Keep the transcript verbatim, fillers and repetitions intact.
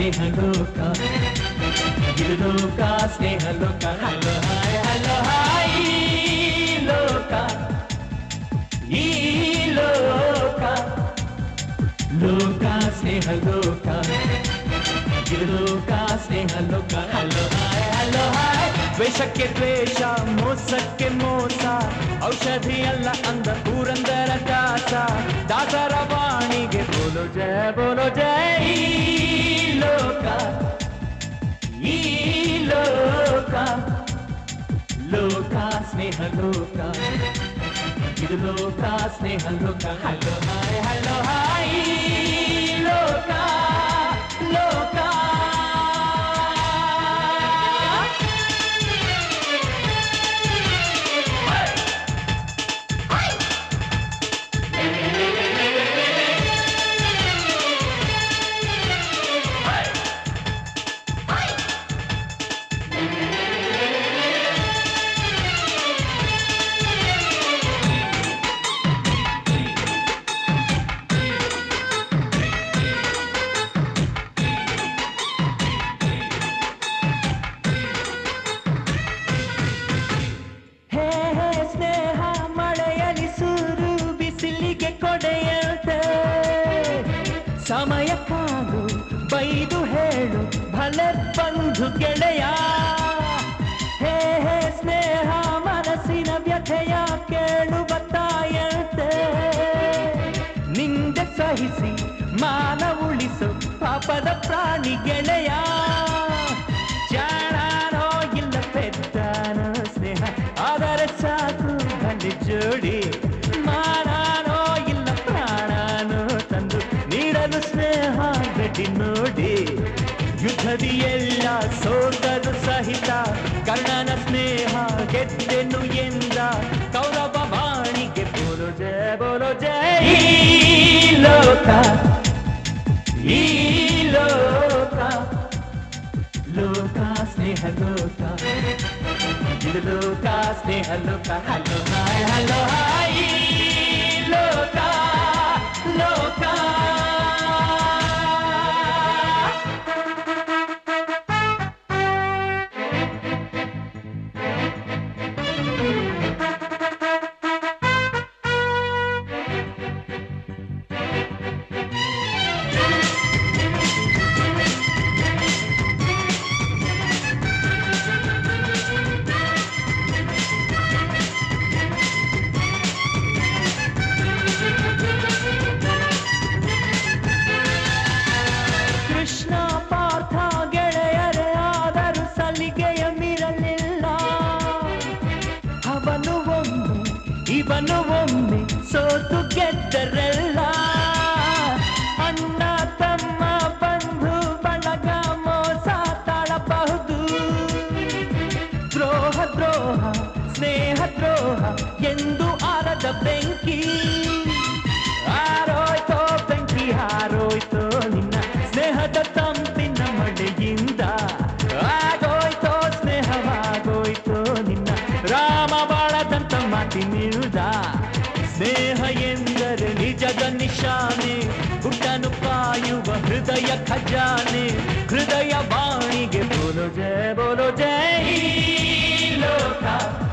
ಸ್ನೇಹ ಲೋಕ ಇದು ಲೋಕ ಸ್ನೇಹ ಲೋಕ ಹಲೋ ಹಾಯ್ ಹಲೋ ಹಾಯ್ ಲೋಕ ಈ ಲೋಕ ಲೋಕ ಸ್ನೇಹ ಲೋಕ ಇದು ಲೋಕ ಸ್ನೇಹ ಲೋಕ ಹಲೋ ಹಾಯ್ ಹಲೋ ಹಾಯ್ ದ್ವೇಷಕ್ಕೆ ದ್ವೇಷ ಮೋಸಕ್ಕೆ ಮೋಸ ಔಷಧಿ ಅಲ್ಲ ಅಂದ ಪುರಂದರ ದಾಸ ದಾಸರ ವಾಣಿಗೆ ಬೋಲೋ ಜಯ ಬೋಲೋ ಜಯ ಈ ಲೋಕ ಈ ಲೋಕ ಲೋಕ ಸ್ನೇಹ ಲೋಕ ಇದು ಲೋಕ ಸ್ನೇಹ ಲೋಕ ಹಲೋ ಹಾಯ್ ಹಲೋ ಹಾಯ್ ಲೋಕ ಲೋಕ ಸಮಯ ಕಾದು ಬೈದು ಹೇಳು ಭಲೆ ಬಂಧು ಗೆಳೆಯ ಹೇ ಹೇ ಸ್ನೇಹ ಮನಸ್ಸಿನ ವ್ಯಥೆಯ ಕೇಳು ಬತ್ತಾಯಂತೆ ನಿಂದೆ ಸಹಿಸಿ ಮಾನ ಉಳಿಸು ಪಾಪದ ಪ್ರಾಣಿ ಗೆಳೆಯ ಜಾಣಾನೋ ಇಲ್ಲ ಪೆದ್ದಾನೋ ಸ್ನೇಹ ಆದರೆ ಸಾಕು ಬಲಿ ಜೋಡಿ ಮಾನಾನೋ ಇಲ್ಲ ಪ್ರಾಣಾನೋ ತಂದು ನೀಡಲು ಸ್ನೇಹ ಗಟ್ಟಿ ನೋಡಿ ಯುದ್ಧದಿ ಎಲ್ಲ ಸೋತರು ಸಹಿತ ಕರ್ಣನ ಸ್ನೇಹ ಗೆದ್ದೆನು ಎಂದ ಕೌರವ ವಾಣಿಗೆ ಬೋಲೋ ಜಯ ಬೋಲೋ ಜಯ ಈ ಲೋಕ ಈ ಲೋಕ ಲೋಕ ಸ್ನೇಹ ಲೋಕ ಇದು ಲೋಕ ಸ್ನೇಹ ಲೋಕ ಹಲೋ ಹಾಯ್ ಹಲೋ ಹಾಯ್ ಲೋಕ ಲೋಕ ಇವನು ಒಮ್ಮೆ ಸೋತು ಗೆದ್ದರೆಲ್ಲ ಅಣ್ಣ ತಮ್ಮ ಬಂಧು ಬಳಗ ಮೋಸ ತಾಳಬಹುದು ದ್ರೋಹ ದ್ರೋಹ ಸ್ನೇಹ ದ್ರೋಹ ಎಂದು ಆರದ ಬೆಂಕಿ ಹಾರೋಯ್ತೋ ಬೆಂಕಿ ಹಾರೋಯ್ತೋ ನಿನ್ನ ಸ್ನೇಹದ ತಂಪಿನ ಮಳೆಯಿಂದ ಆಗೋಯ್ತೋ ಸ್ನೇಹವಾಗೋಯ್ತೋ ನಿನ್ನ ರಾಮ ಬಾಳದಂತ ಮಾತಿನಿರುದ ಸ್ನೇಹ ಎಂದರೆ ನಿಜದ ನಿಶಾನೆ ಗುಟ್ಟನು ಕಾಯುವ ಹೃದಯ ಖಜಾನೆ ಹೃದಯ ವಾಣಿಗೆ ಬೋಲೋ ಜಯ ಬೋಲೋ ಜಯ ಈ ಲೋಕ